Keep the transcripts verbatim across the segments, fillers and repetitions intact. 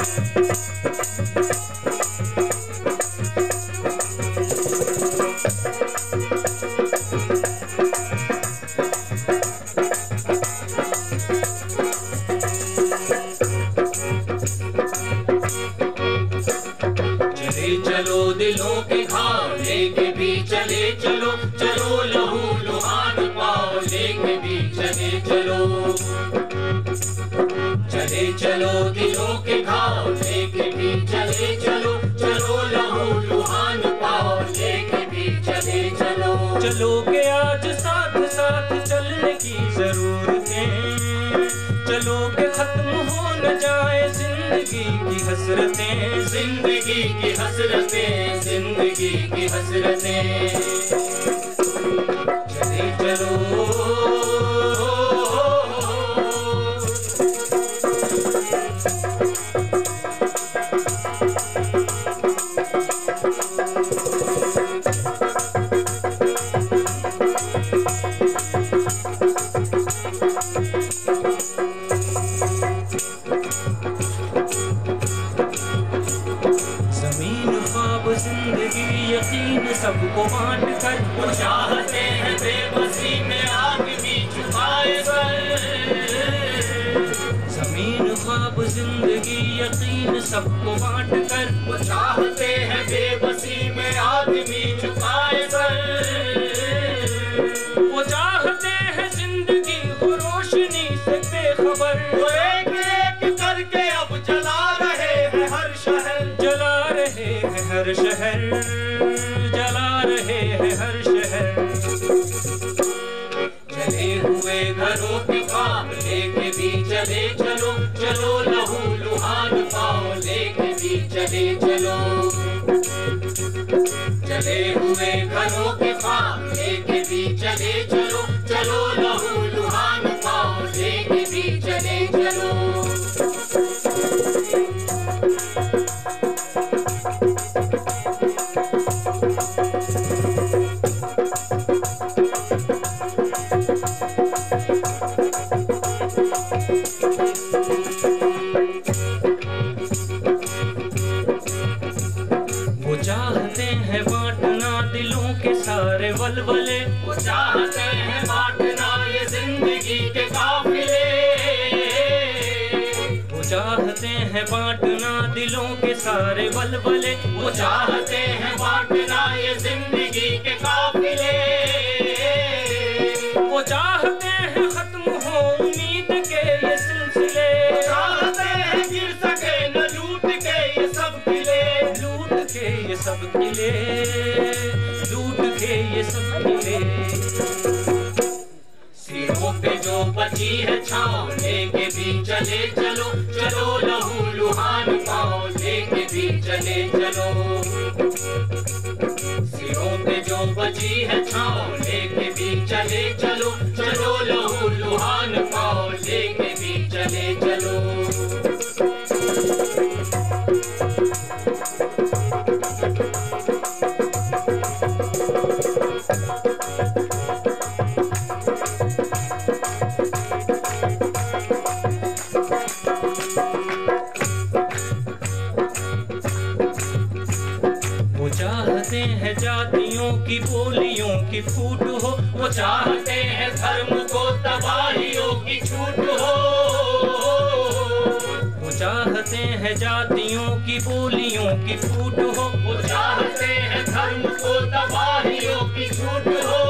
चलो दिलों के घाव लेके भी चले चलो, चलो लहू लुहान पाओ लेके भी चले चलो। चले चलो दिलों के घाव लेके भी चले चलो, चलो लहू लुहान पाओ लेके भी चले चलो। चलो के आज साथ साथ चलने की जरूरत है, चलो के खत्म हो न जाए जिंदगी की हसरतें, जिंदगी की हसरतें, जिंदगी की हसरतें। चले चलो जिंदगी यकीन सबको बांट कर, वो चाहते हैं बेबसी में आग भी छुपाए सर। जमीन ख्वाब जिंदगी यकीन सबको बांट कर, वो चाहते हैं बेबसी में आग भी छुपाए सर। वो चाहते हैं जिंदगी हो रोशनी से बेखबर, वो एक एक करके अब जला रहे हैं हर शहर, जला रहे हैं हर शहर, जला रहे हैं हर शहर। जले हुए घरों के ख्वाब लेके भी चले चलो, चलो लहू लुहान पाओ लेके भी चले चलो। जले हुए घरों के ख्वाब लेके भी चले चलो, चलो लहू लुहान पाओ लेके भी चले चलो। वो चाहते हैं बांटना दिलों के सारे वलवले, वो चाहते हैं बांटना ये जिंदगी के काफिले। वो चाहते हैं बांटना दिलों के सारे वलवले, वो चाहते हैं बांटना ये जिंदगी के काफिले। वो चाहते हैं खत्म हो उम्मीद के ये सिलसिले, वो चाहते हैं गिर सके न लूट के ये सब किले, लूट के ये सब किले, लूट के ये सब किले। सिरों पे जो बची है छाँव लेके भी चले चलो, चलो लहू लुहान पाओ लेके भी चले चलो। सिरों पे जो बची है छाँव लेके भी चले चलो, चलो लहू लुहान पाओ लेके भी चले चलो। वो चाहते हैं जातियों की बोलियों की फूट हो, वो चाहते हैं धर्म को तबाहियों की छूट हो। वो चाहते हैं जातियों की बोलियों की फूट हो, वो चाहते हैं धर्म को तबाहियों की छूट हो।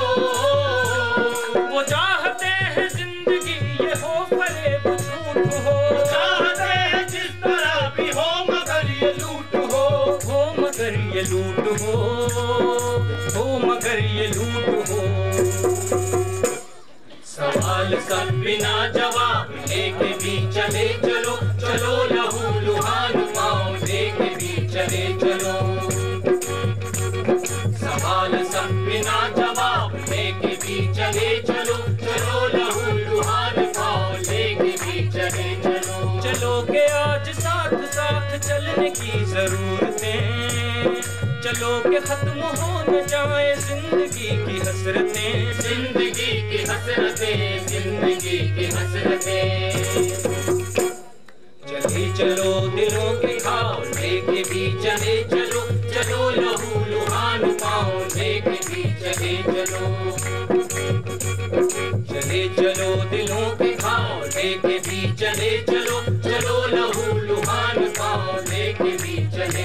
वो चाहते हैं जिंदगी ये हो फरेब झूठ हो, वो चाहते हैं जिस तरह भी हो मगर ये लूट हो, हो मगर ये लूट हो, हो मगर ये लूट हो। सवाल सब बिना जवाब लेके भी चले चलो, चलो लहू लुहान पाओ लेके भी चले चलो। सवाल सब बिना जवाब लेके भी चले चलो, चलो लहू लुहान पाओ लेके भी चले चलो। चलो के आज साथ साथ चलने की जरूरतें, चलो के खत्म हो न जाए जिंदगी की हसरतें, जिंदगी की हसरतें, जिंदगी की हसरतें। चले चलो दिलों के घाव लेके भी चले चलो, चलो लहू लुहान पाओ लेके भी चले चलो। चले चलो दिलों के घाव लेके भी चले चलो, चलो लहू लुहान पाओ लेके भी चले